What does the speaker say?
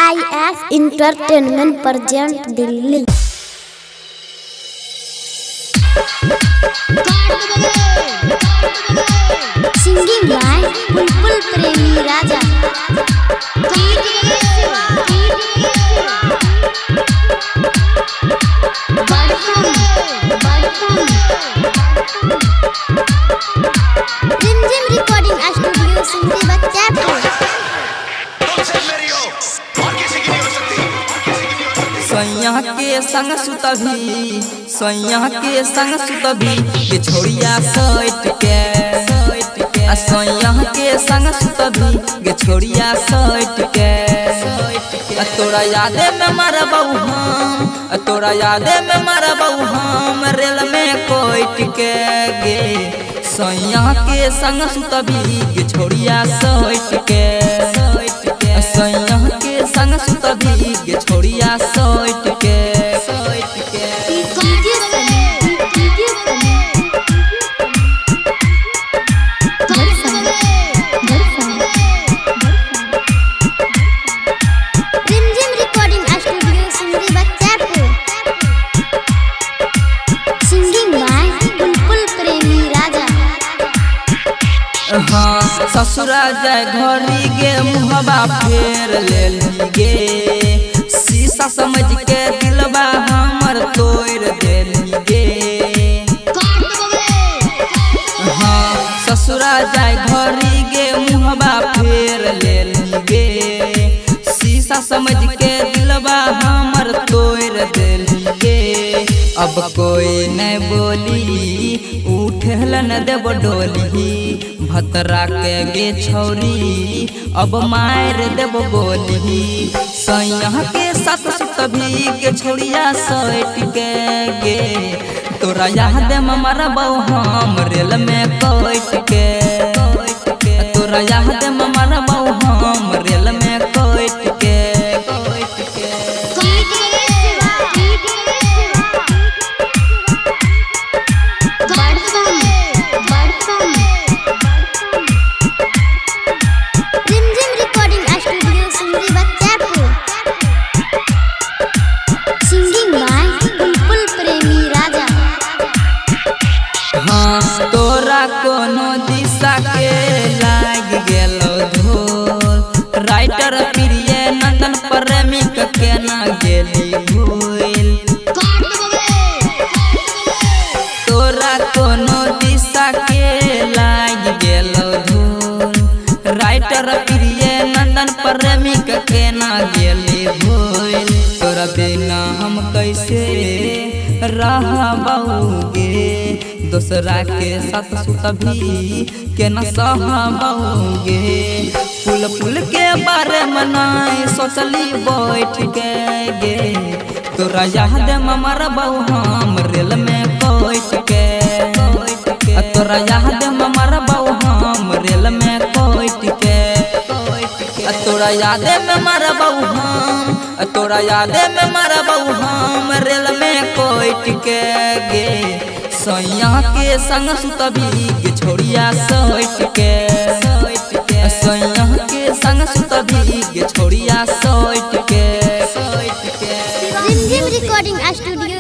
IS Entertainment present Delhi. Singing by Bulbul Premi Raja. Rimjhim recording studio Sindhi Bachchapur. सैया के संग सुतभी, सैया के संग सुतभी के छोड़िया सैट के, सैया के संग सुतभी के छोड़िया सैट के। तोरा यादे में मरबौ हम, तोरा यादे में मरबौ हम रेल में कोइट के गे। सैया के संग सुतभी के छोड़िया सैट के, सैया के संग सुतभी के छोड़िया सैट के। Rimjhim recording studio Sindhi Bachchapur. Singing by Bulbul Premi Raja. हाँ ससुरा जाय घरी गे मुहबा फेर लेली गे, शीशा समझ के दिलबा हमर तोड़ देली गे। हाँ ससुरा जाय घरी गे मुहबा फेर लेली गे, शीशा समझ के दिलबा हमर तोड़ देली गे। अब कोई नहीं बोली उठल न देव डोली, भतरा के गे छौरी अब मार देव गोली। सैया के साथ सुतभी के छोड़िया सैट के गे। तोरा याद में मरबौ हम रेल में कोइट के, तोरा याद में मरबौ हम रेल में कोइट के। Rimjhim recording studio Sindhi Bachchapur. Singing by Bulbul Premi Raja. हाँ तोरा कोनो दिशा के लाग गेलो धोल, राइटर प्रिय नंदन प्रेमी के ना गेली भूल। तोरा कोनो दिशा के लाग गेलो धोल, राइटर प्रिय नंदन प्रेमी के ना गेली भूल। तोरा बिना हम कैसे रहबौगे, दूसरा के साथ सुतभी के न सहबौगे। फूल फूल के बारे में नहीं सोचली बैठ के गे। तोरा याद में मरबौ हम रेल में कोइट के, तोरा याद में मरबौ हम रेल में कोइट के। तोरा यादे में मरबौ हम, तोरा यादे में मरबौ हम रेल में कोइट के गे। सैया के संग सुतभी के छोड़िया सैट के, सैया के संग सुतभी के छोड़िया सैट के। Rimjhim recording studio